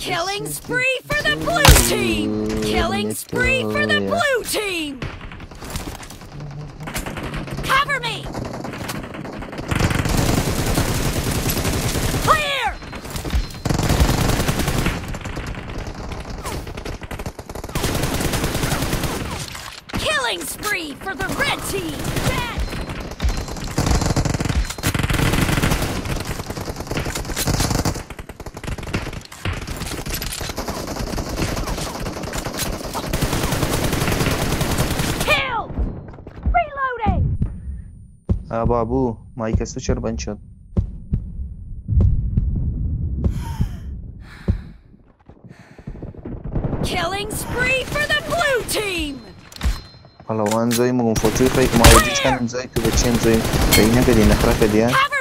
Killing spree for the blue team! Killing spree for the blue team! Cover me! Clear! Killing spree for the red team! Dead! بابو مایک تو چرا بند شد؟ Killing spree for the blue team. حالا وان زوی مگم فوتوی خیلی که ما یادش کنیم زوی تو بچین زوی به اینه بدی نخرا کدیه